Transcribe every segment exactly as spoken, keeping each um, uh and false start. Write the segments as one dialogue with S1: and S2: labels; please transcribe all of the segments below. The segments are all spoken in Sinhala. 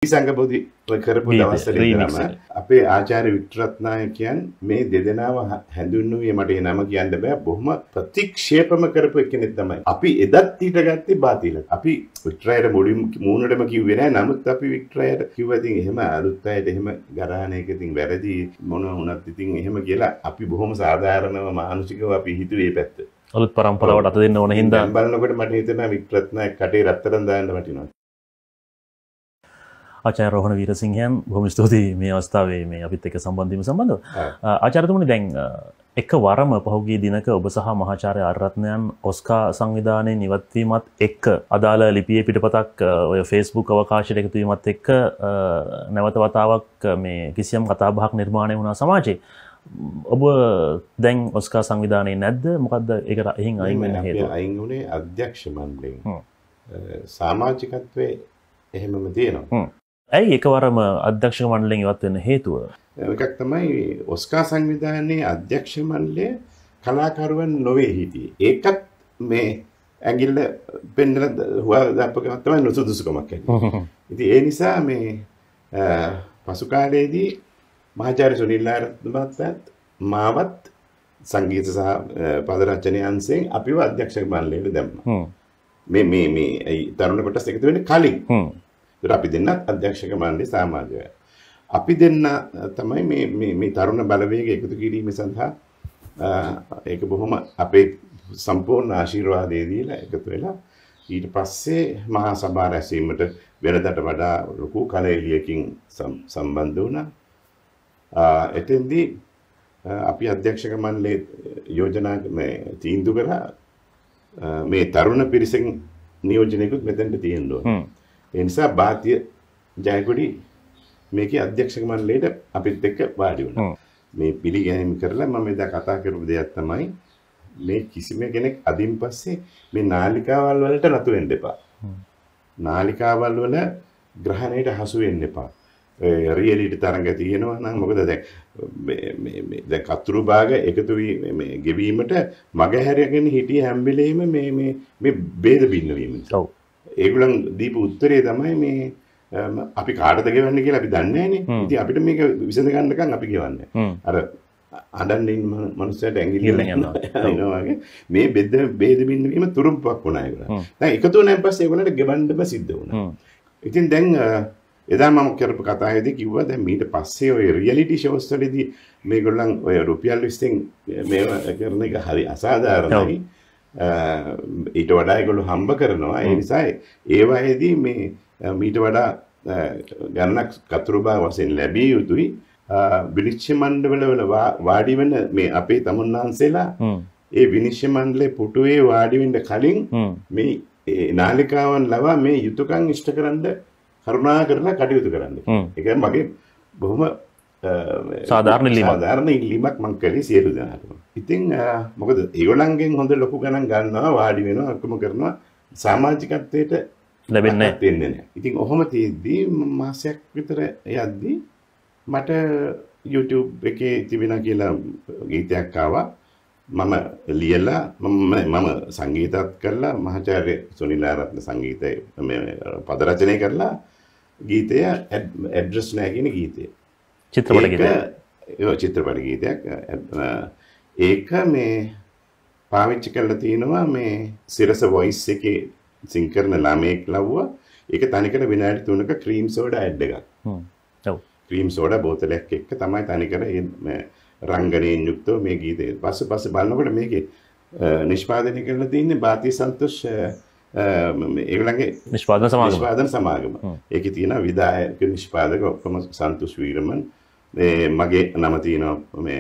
S1: සංගබෝධි කරපු දවස්වල ඉඳන්ම අපේ ආචාර්ය වික්ටරත්නායක කියන්නේ මේ දෙදෙනාව හැඳුන්වුවේ මට ඒ නම කියන්න බෑ බොහොම ප්‍රතික්ෂේපම කරපු කෙනෙක් තමයි. අපි එදත් ඊට ගත්තේ බාතිල. අපි වික්ටරයට මුලින් මූණටම කිව්වේ නෑ. නමුත් අපි වික්ටරයට කිව්වා ඉතින් එහෙම අලුත් අයට එහෙම ගරහන එක ඉතින් වැරදි මොන වුණත් ඉතින් එහෙම කියලා අපි බොහොම සාධාරණව මානසිකව අපි හිතුවේ පැත්ත.
S2: අලුත් පරම්පරාවට අත දෙන්න ඕන හින්දා
S1: බලනකොට මට හිතෙනවා වික්ටරත්නායක කටේ රත්තරන් දාන්න වටිනවා.
S2: ආචාර්ය රෝහණ වීරසිංහයන් බොහොම ස්තුතියි මේ අවස්ථාවේ මේ අපිත් එක්ක සම්බන්ධ වීම සම්බන්ධව. ආචාර්යතුමනි දැන් එකවරම පහුගිය දිනක ඔබ සහ මහාචාර්ය ආරත්නයන් ඔස්කා සංවිධානයේ ඉවත් වීමත් එක්ක අදාළ ලිපියේ පිටපතක් ඔය Facebook අවකාශයට එකතු වීමත් එක්ක නැවත වතාවක් මේ කිසියම් කතාබහක් නිර්මාණය වුණා සමාජයේ. ඔබ දැන් ඔස්කා සංවිධානයේ නැද්ද? මොකද්ද ඒකට අයින් අයින් වෙන්න හේතුව?
S1: අයින් උනේ අධ්‍යක්ෂ මණ්ඩලයෙන්. සමාජිකත්වයේ එහෙමම තියෙනවා.
S2: ඇයි එකවරම අධ්‍යක්ෂ මණ්ඩලයෙන් ඉවත් වෙන්න හේතුව?
S1: එකක් තමයි ඔස්කා සංවිධානයේ අධ්‍යක්ෂ මණ්ඩලය කලාකරුවන් නොවේ හිටියේ. ඒකත් මේ ඇඟිල්ල පෙන්නලා හුවා දාපුවම තමයි නුසුදුසුකමක් ඇති. ඉතින් ඒ නිසා මේ පසු කාලයේදී මහාචාර්ය සුනිල් ආරත්නවත් මාවත් සංගීත සහ පද රචනය අංශයෙන් අපිව අධ්‍යක්ෂක මණ්ඩලයට දැම්මා. මේ මේ මේ තරුණ කොටස් එකතු වෙන්නේ කලින්. අපි දෙන්නත් අධ්‍යක්ෂක මණ්ඩලයේ සමාජය. අපි දෙන්න තමයි මේ මේ මේ තරුණ බලවේග එකතු කිරීම සඳහා ඒක බොහොම අපේ සම්පූර්ණ ආශිර්වාදය දීලා එකතු වෙලා ඊට පස්සේ මහා සභා රැස්වීමට වෙනදට වඩා ලොකු කලෙලියකින් සම්බන්ධ වුණා. එතෙන්දී අපි අධ්‍යක්ෂක මණ්ඩලයේ යෝජනා මේ තීන්දුව කරා මේ තරුණ පිරිසෙන් නියෝජනයකුත් මෙතෙන්ට තියෙන්න ඕන. ඒ නිසා භාතිය ජයකොඩි මේකේ අධ්‍යක්ෂක මණ්ඩලයට අපිත් එක්ක වාඩි වුණා. මේ පිළිගැනීම කරලා මම එදා කතා කරපු දෙයක් තමයි මේ කිසිම කෙනෙක් අදින් පස්සේ මේ නාලිකාවල් වලට නතු වෙන්න එපා. නාලිකාවල් වල ග්‍රහණයට හසු වෙන්න එපා. ඒ රියැලිටි තරංග තියෙනවා නම් මොකද දැන් මේ මේ දැන් කතුරු භාග එකතු වී මේ ගෙවීමට මග හැරගෙන හිටිය හැම වෙලෙම මේ මේ මේ ભેද බින්න වීම. ඔව්. ඒගොල්ලන් දීපු උත්තරේ තමයි මේ අපි කාටද ගෙවන්නේ කියලා අපි දන්නේ නැහනේ. ඉතින් අපිට මේක විසඳ ගන්නකම් අපි ගෙවන්නේ. අර අඬන්න ඉන්න මනුස්සයට ඇඟිලි යනවා වගේ මේ බෙද ભેද බින්න වීම තුරුම්පක් වුණා ඒගොල්ලන්. දැන් එකතු වුණාන් පස්සේ ඒගොල්ලන්ට ගෙවන්නම සිද්ධ වුණා. ඉතින් දැන් එදා මම කරපු කතාවේදී කිව්වා දැන් ඊට පස්සේ ඔය රියැලිටි ෂෝස් වලදී මේගොල්ලන් ඔය රුපියල් විස්සෙන් මේවා කරන එක හරි අසාධාරණයි. ඊට වඩා ඒගොල්ලෝ හම්බ කරනවා. ඒ නිසා ඒ වගේදී මේ ඊට වඩා ගණනක් කතුරුබා වශයෙන් ලැබිය යුතුයි. විනිශ්චය මණ්ඩලවල වාඩි වෙන මේ අපේ තමුන්නාන්සේලා ඒ විනිශ්චය මණ්ඩලේ පුටුවේ වාඩි වෙන්න කලින් මේ නාලිකාවන් ලවා මේ යුතුයකම් ඉෂ්ට කරන්න කරුණා කරලා කටයුතු කරන්න. ඒක මගේ බොහොම
S2: සාධාරණ ඉල්ලීමක්.
S1: සාධාරණ ඉල්ලීමක් මම කළේ සියලු දෙනාටම. ඉතින් මොකද ඒගොල්ලන්ගෙන් හොඳ ලොකු ගණන් ගන්නවා වාඩි වෙනවා ඔක්කොම කරනවා සමාජිකත්වයට
S2: ලැබෙන්නේ
S1: නැහැ. ඉතින් ඔහොම තියෙද්දි මාසයක් විතර යද්දි මට YouTube එකේ තිබෙනා කියලා ගීතයක් ආවා. මම ලියලා මම මම සංගීතත් කරලා මහාචාර්ය සුනිල් ආරත්න සංගීතය මේ පද රචනය කරලා ගීතය ඇඩ්‍රස් නැහැ කියන ගීතය.
S2: චිත්‍රපට ගීතයක්.
S1: ඒ චිත්‍රපට ගීතයක්. ඒක මේ පාවිච්චි කරලා තිනවා මේ සිරස වොයිස් එකේ සිං කරන ළමෙක් ලව්වා. ඒක තනිකර විනාඩි තුනක ක්‍රීම් සෝඩා ඇඩ් එකක්. හ්ම්. ඔව්. ක්‍රීම් සෝඩා බෝතලයක් එක්ක තමයි තනිකර මේ රංගනයෙන් යුක්තව මේ ගීතය. පස්සේ පස්සේ බලනකොට මේකේ නිෂ්පාදනය කරලා තියෙන්නේ භාතිය සන්තෝෂ් ඒගොල්ලන්ගේ
S2: නිෂ්පාදන සමාගම.
S1: නිෂ්පාදන සමාගම. ඒකේ තියෙන විදායක නිෂ්පාදක ඔක්කොම සන්තෝෂ් වීරමන්. මේ මගේ නම තියෙනවා මේ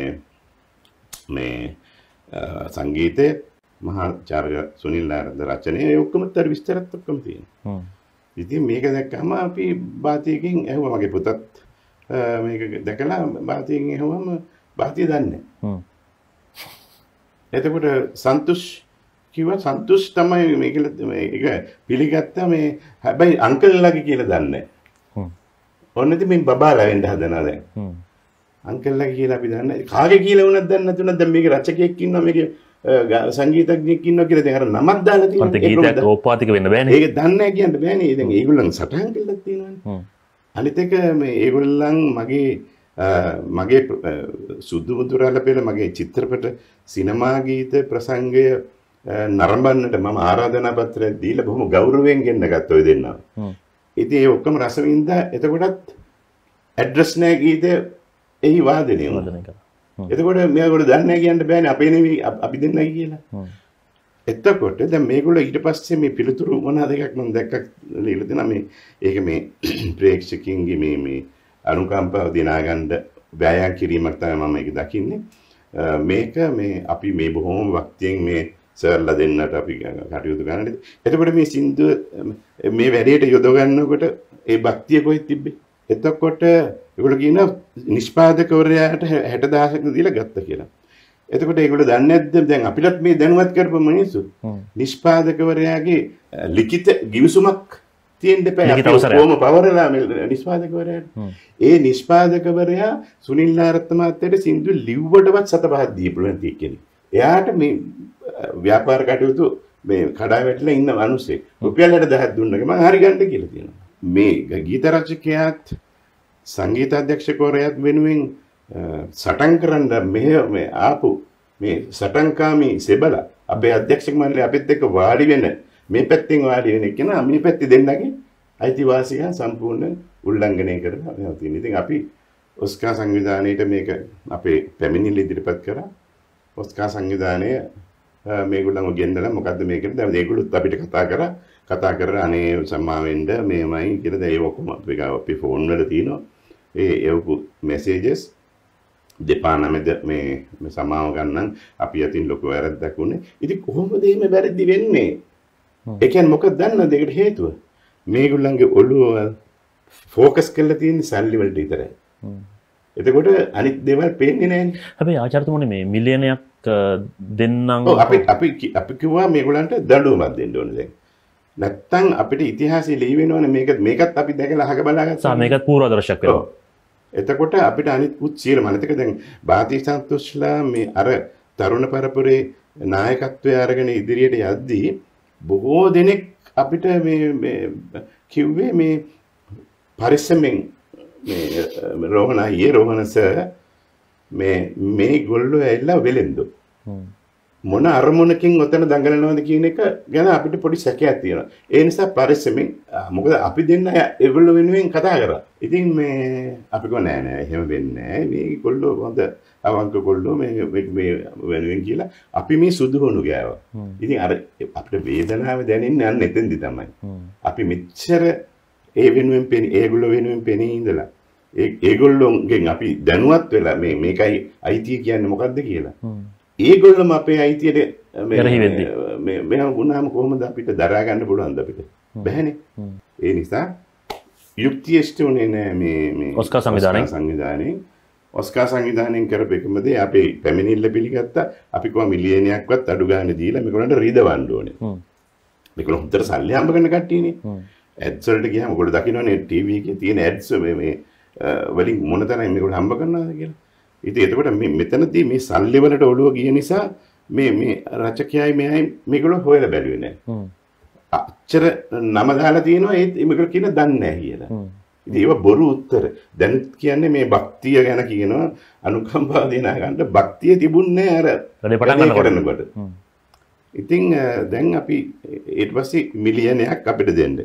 S1: මේ සංගීතයේ මහාචාර්ය සුනිල් ආරත්න රචනය ඒ ඔක්කොම තර විස්තරත් ඔක්කොම තියෙනවා. ඉතින් මේක දැක්කම අපි භාතියකින් ඇහුවා මගේ පුතත් මේක දැකලා භාතියෙන් ඇහුවම භාතිය දන්නේ. හ්ම්. එතකොට සන්තෝෂ් කිව්වා සන්තෝෂ් තමයි මේක මේක පිළිගත්තා මේ හැබැයි අංකල්ලාගේ කියලා දන්නේ. හ්ම්. ඔන්න ඉතින් මේ බබාලා වෙන්න හදනවා දැන්. හ්ම්. අංකල්ලාගේ කියලා අපි දන්නේ. කාගේ කියලා වුණත් දන්නේ නැතුණා දැන් මේකේ රචකයෙක් ඉන්නවා මේකේ සංගීතඥයෙක් ඉන්නවා කියලා දැන් අර නමක් දාලා තියෙනවා.
S2: ඒක ගීතයක් ඕපාතික වෙන්න බෑනේ.
S1: ඒක දන්නේ නැහැ කියන්න බෑනේ. දැන් ඒගොල්ලන් සටහන් කළා තියෙනවානේ. හ්ම්. අනිත් එක මේ ඒගොල්ලන් මගේ මගේ සුදු මුදුරාල පෙළ මගේ චිත්‍රපට සිනමා ගීත ප්‍රසංගය නරඹන්නට මම ආරාධනා පත්‍රයක් දීලා බොහොම ගෞරවයෙන් ගෙන්න ගත්තා ඔය දෙන්නා. ඉතින් ඒ ඔක්කොම රස වින්දා එතකොටත් ඇඩ්‍රස් නැහැ ගීතේ එහි වාදනය වුණා. එතකොට මේගොල්ලෝ දන්නේ නැහැ කියන්න බෑනේ අපේ නෙවෙයි අපි දෙන්නයි කියලා. එතකොට දැන් මේගොල්ලෝ ඊට පස්සේ මේ පිළිතුරු මොනවාද එකක් මම දැක්කක් ලියලා දෙනවා මේ ඒක මේ ප්‍රේක්ෂකින්ගේ මේ මේ අනුකම්පාව දිනා ගන්න ව්‍යායාම කිරීමක් තමයි මම ඒක දකින්නේ. මේක මේ අපි මේ බොහොම වක්තියෙන් මේ සර්ලා දෙන්නට අපි කටයුතු කරන්නේ. එතකොට මේ සින්දුව මේ වැඩේට යොද ගන්නකොට ඒ භක්තිය කොහෙද තිබ්බේ? එතකොට ඒගොල්ලෝ කියනවා නිෂ්පාදකවරයාට හැට දහසක් දීලා ගත්තා කියලා. එතකොට ඒගොල්ලෝ දන්නේ නැද්ද දැන් අපිටත් මේ දැනුවත් කරපු මිනිස්සු නිෂ්පාදකවරයාගේ ලිඛිත ගිවිසුමක් තියෙන්න එපා. අපි කොහොම පවරලා නිෂ්පාදකවරයාට. ඒ නිෂ්පාදකවරයා සුනිල් නාරත්න මහත්තයාට සින්දු ලිව්වටවත් සත පහක් දීපු නැති කෙනෙක්. එයාට මේ ව්‍යාපාර කටයුතු මේ කඩා වැටලා ඉන්න මිනිස්සෙක්. රුපියල් හැට දහයක් දුන්නක මම හරි ගන්න කියලා තියෙනවා. මේ ගීත රචකයාත් සංගීත අධ්‍යක්ෂකවරයාත් වෙනුවෙන් සටන් කරන්න මෙහෙ මේ ආපු මේ සටන්කාමී සෙබලා අපේ අධ්‍යක්ෂක මණ්ඩලය අපිත් එක්ක වාඩි වෙන මේ පැත්තෙන් වාඩි වෙන කෙනා මේ පැත්තේ දෙන්නගේ අයිතිවාසිකම් සම්පූර්ණ උල්ලංඝනය කරලා තියෙනවා. ඉතින් අපි ඔස්කා සංවිධානයේට මේක අපේ පැමිණිල්ල ඉදිරිපත් කරා. ඔස්කා සංවිධානය මේගොල්ලන්ව ගෙන්නලා මොකද්ද මේකද දැන් මේගොල්ලොත් අපිට කතා කරා කතා කරලා අනේ සම්මා වෙන්න මේමයි කියලා දැන් ඒ ඔක්කොම අපි ගාව අපි ෆෝන් වල තියෙනවා. ඒ එවපු මැසේජස් දෙපා නමෙද මේ මේ සමාව ගන්න අපි අතින් ලොකු වැරද්දක් උනේ. ඉතින් කොහොමද මේ වැරදි වෙන්නේ? ඒ කියන්නේ මොකක්ද දන්නවද ඒකට හේතුව? මේගොල්ලන්ගේ ඔළුව ફોකස් කරලා තියෙන සල්ලි වලට විතරයි. එතකොට අනිත් දේවල් පේන්නේ නැහැනේ.
S2: හැබැයි ආචාර්යතුමනි මේ මිලියනයක් දෙන්නම්
S1: අපි අපි අපි කිව්වා මේගොල්ලන්ට දඬුවමක් දෙන්න ඕනේ දැන්. නැත්තම් අපිට ඉතිහාසයේ ලිය වෙනවනේ මේක මේකත් අපි දැකලා අහක බලාගත්තා.
S2: සා මේකත් පූර්වාදර්ශයක් වෙනවා.
S1: එතකොට අපිට අනිත් කුත් සියලුම අනිත් එක දැන් භාරතීය සන්තෝෂ්ලා මේ අර තරුණ පරපුරේ නායකත්වයේ අරගෙන ඉදිරියට යද්දී බොහෝ දෙනෙක් අපිට මේ මේ කිව්වේ මේ පරිස්සමෙන් මේ රෝහණ අයියේ රෝහණ සර් මේ මේ ගොල්ලෝ ඇවිල්ලා වෙලෙන්දෝ මොන අරමුණකින් ඔතන දඟලනවද කියන එක ගැන අපිට පොඩි සැකයක් තියෙනවා. ඒ නිසා පරිස්සමෙන් මොකද අපි දෙන්න ඒගොල්ලෝ වෙනුවෙන් කතා කරා. ඉතින් මේ අපි කිව්වා නෑ නෑ එහෙම වෙන්නේ නෑ. මේ ගොල්ලෝ හොඳ අවංක ගොල්ලෝ මේ මේ වෙනුවෙන් කියලා අපි මේ සුදු හොණු ගෑවා. ඉතින් අර අපිට වේදනාව දැනෙන්නේ අන්න එතෙන්දි තමයි. අපි මෙච්චර ඒ වෙනුවෙන් පෙනී ඒගොල්ලෝ වෙනුවෙන් පෙනී ඉඳලා ඒ ඒගොල්ලෝගෙන් අපි දැනුවත් වෙලා මේ මේකයි අයිතිය කියන්නේ මොකද්ද කියලා. ඒගොල්ලොම අපේ අයිතියට මේ මෙහෙම වුණාම කොහොමද අපිට දරා ගන්න පුළුවන්ද අපිට? බැහැනේ. ඒ නිසා යුක්තිය ඉෂ්ටුනේ නෑ මේ මේ
S2: ඔස්කා සංවිධානයේ
S1: සංවිධානයේ ඔස්කා සංවිධානයෙන් කරපෙකම දේ අපේ පැමිණිල්ල පිළිගත්තා. අපි කොහොම මිලියනයක්වත් අඩු ගන්න දීලා මේගොල්ලන්ට රීදවන්න ඕනේ. මේගොල්ලෝ හොඳට සල්ලි හම්බ කරන කට්ටියනේ. ඇඩ්ස් වලට ගියාම ඔයගොල්ලෝ දකින්නනේ ටීවී එකේ තියෙන ඇඩ්ස් මේ මේ වලින් මොන තරම් මේගොල්ලෝ හම්බ කරනවද කියලා. ඉතින් එතකොට මේ මෙතනදී මේ සල්ලි වලට ඔළුව ගිය නිසා මේ මේ රචකයයි මෙයයි මේගොල්ලෝ හොයලා බැලුවේ නැහැ. අච්චර නම දාලා තියෙනවා ඒත් මේගොල්ලෝ කියන දන්නේ නැහැ කියලා. ඉතින් ඒව බොරු උත්තර. දැන් කියන්නේ මේ භක්තිය ගැන කියනවා අනුකම්පාව දෙනා ගන්න භක්තිය තිබුණේ අර
S2: වැඩේ පටන් ගන්නකොට.
S1: ඉතින් දැන් අපි ඊට පස්සේ මිලියනයක් අපිට දෙන්න.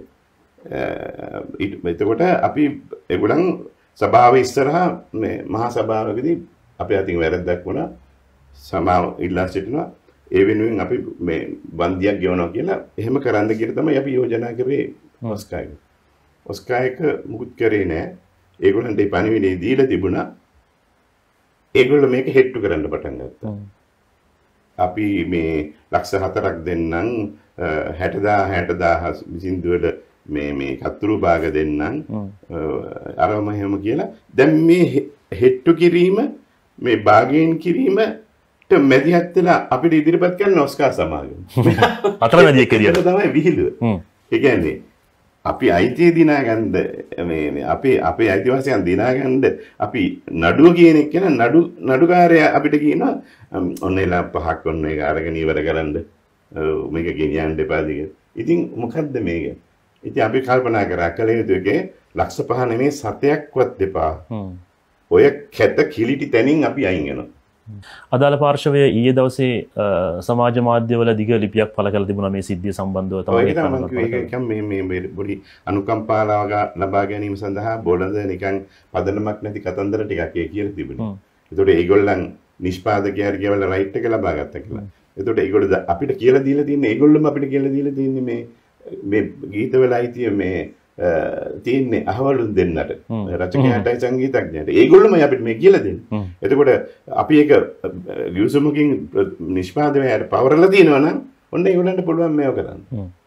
S1: එතකොට අපි ඒගොල්ලන් සභාව ඉස්සරහා මේ මහා සභාවකදී අපේ අතින් වැරද්දක් වුණා. සමාව ඉල්ලා සිටිනවා. ඒ වෙනුවෙන් අපි මේ වන්දියක් ගෙවනවා කියලා එහෙම කරන්න කියලා තමයි අපි යෝජනා කරේ ඔස්කායක. ඔස්කායක මුකුත් කරේ නෑ. ඒගොල්ලන්ට ඒ පණිවිඩය දීලා තිබුණා. ඒගොල්ලෝ මේක හෙට්ටු කරන්න පටන් ගත්තා. අපි මේ ලක්ෂ හතරක් දෙන්නම් හැට දාහ සින්දුවල මේ මේ කතුරු භාග දෙන්නම් අරම එහෙම කියලා දැන් මේ හෙට්ටු කිරීම මේ භාගයෙන් කිරීමට මැදිහත් වෙලා අපිට ඉදිරිපත් කරන ඔස්කා සමාගම
S2: අතරමැදියෙක් කියලා
S1: තමයි විහිළුව. ඒ කියන්නේ අපි අයිතිය දිනා ගන්න මේ අපේ අපේ අයිතිවාසිකම් දිනා ගන්න අපි නඩුව කියන එක කියන නඩු නඩුකාරයා අපිට කියනවා ඔන්න එලා පහක් ඔන්න ඒක අරගෙන ඉවර කරන්න මේක ගෙනියන්න එපා දිග. ඉතින් මොකද්ද මේක? ඉතින් අපි කල්පනා කරා කල යුතු එකේ ලක්ෂ පහ නෙමෙයි සතයක්වත් දෙපා. ඔය කැත කිලිටි තැනින් අපි අයින් වෙනවා.
S2: අදාළ පාර්ශවය ඊයේ දවසේ සමාජ මාධ්‍යවල දිග ලිපියක් පළ කරලා තිබුණා මේ සිද්ධිය සම්බන්ධව
S1: තමයි මේ මේ මේ පොඩි අනුකම්පාව ලබා ගැනීම සඳහා බොළඳ නිකන් පදනමක් නැති කතන්දර ටිකක් ඒ කියලා තිබුණා. ඒතකොට ඒගොල්ලන් නිෂ්පාදකයාට කියවල රයිට් එක ලබා ගත්තා කියලා. ඒතකොට ඒගොල්ලෝ අපිට කියලා දීලා තින්නේ ඒගොල්ලොම අපිට කියලා දීලා තින්නේ මේ මේ ගීතවල අයිතිය මේ තියන්නේ අහවලුන් දෙන්නට රචකයාටයි සංගීතඥයාට ඒගොල්ලොමයි අපිට මේ කියලා දෙන්නේ. එතකොට අපි ඒක ගිවිසුමකින් නිෂ්පාදනයට පවරලා තියෙනවා නම් ඔන්න ඒගොල්ලන්ට පුළුවන් මේව කරන්න.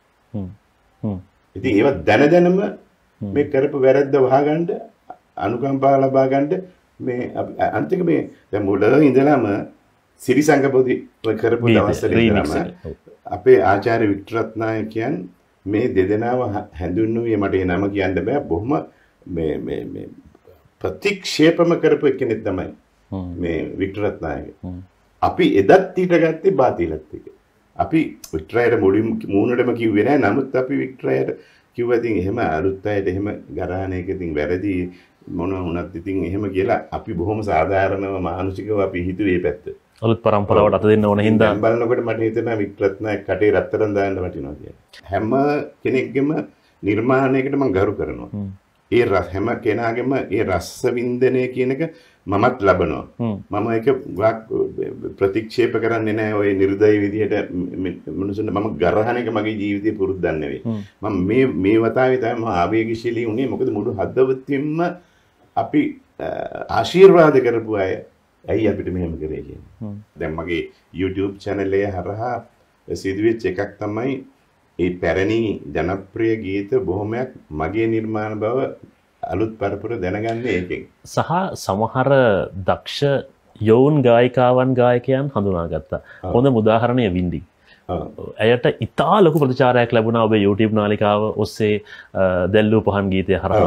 S1: ඉතින් ඒව දැන දැනම මේ කරපු වැරද්ද වහගන්න අනුකම්පාව ලබා ගන්න මේ අන්තික මේ දැන් මුලින් ඉඳලාම සිරි සංගපොදි කරපු දවස්වල ඉඳලාම අපේ ආචාර්ය වික්ටර් රත්නායකයන් මේ දෙදෙනාව හැඳුන්වුවේ මට ඒ නම කියන්න බෑ බොහොම මේ මේ මේ ප්‍රතික්ෂේපම කරපු කෙනෙක් තමයි මේ වික්ටර් රත්නායක. අපි එදත් ඊට ගත්තේ බාතිලත් එක. අපි වික්ටරයට මුලින් මූණටම කිව්වේ නෑ. නමුත් අපි වික්ටරයට කිව්වා ඉතින් එහෙම අලුත් අයට එහෙම ගරහන එක ඉතින් වැරදි මොන වුණත් ඉතින් එහෙම කියලා අපි බොහොම සාධාරණව මානසිකව අපි හිතුවේ පැත්ත.
S2: අලුත් පරම්පරාවට අත දෙන්න ඕන හින්දා
S1: බලනකොට මට හිතෙනවා වික්ටර් රත්නායක කටේ රත්තරන් දාන්න වටිනවා කියලා. හැම කෙනෙක්ගේම නිර්මාණයකට මම ගරු කරනවා. ඒ හැම කෙනාගේම ඒ රස වින්දනය කියන එක මමත් ලබනවා. මම ඒක ප්‍රතික්ෂේප කරන්නේ නැහැ ඔය නිර්දය විදිහට මිනිසුන්ට මම ගරහන එක මගේ ජීවිතේ පුරුද්දක් නෙවෙයි. මම මේ මේ වතාවේ තමයි මම ආවේගශීලී වුණේ. මොකද මුළු හදවතින්ම අපි ආශිර්වාද කරපු අය ඇයි අපිට මෙහෙම කරේ කියන්නේ. දැන් මගේ YouTube channel එකේ හරහා සිදුවෙච්ච එකක් තමයි ඒ පැරණි ජනප්‍රිය ගීත බොහොමයක් මගේ නිර්මාණ බව අලුත් පරපුර දැනගන්නේ ඒකෙන්.
S2: සහ සමහර දක්ෂ යෝන් ගායිකාවන් ගායකයන් හඳුනාගත්තා. හොඳම උදාහරණය වින්ඩි. ඇයට ඉතා ලොකු ප්‍රතිචාරයක් ලැබුණා ඔබේ YouTube නාලිකාව ඔස්සේ දැල්ලූ පහන් ගීතය හරහා.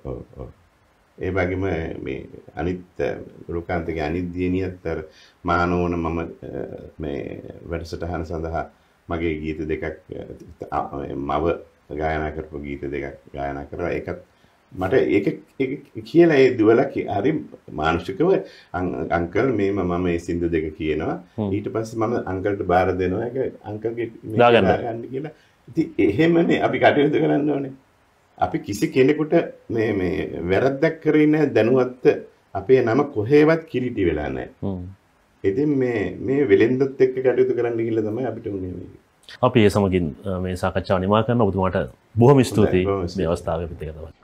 S1: ඒ වගේම මේ අනිත් ලෝකාන්තගේ අනිත් දිනියත් අර මානෝන මම මේ වැඩසටහන සඳහා මගේ ගීත දෙකක් මව ගායනා කරපු ගීත දෙකක් ගායනා කරා. ඒකත් මට ඒක කියලා ඒ දුවලා හරි මානසිකව අංකල් මේම මම මේ සින්දු දෙක කියනවා. ඊට පස්සේ මම අංකල්ට බාර දෙනවා. ඒක අංකල්ගේ දාගන්න කියලා. ඉතින් එහෙමනේ අපි කටයුතු කරන්න ඕනේ. අපි කිසි කෙනෙකුට මේ මේ වැරද්දක් කරේ නැහැ දැනුවත් අපේ නම කොහෙවත් කිලිටි වෙලා නැහැ. ඉතින් මේ මේ වෙලෙන්දත් එක්ක කටයුතු කරන්න ගිහිල්ලා තමයි අපිට උනේ මේක.
S2: අපි ඒ සමගින් මේ සාකච්ඡාව නිමා කරන ඔබතුමාට බොහොම ස්තුතියි මේ අවස්ථාවේ පිටකටවත්.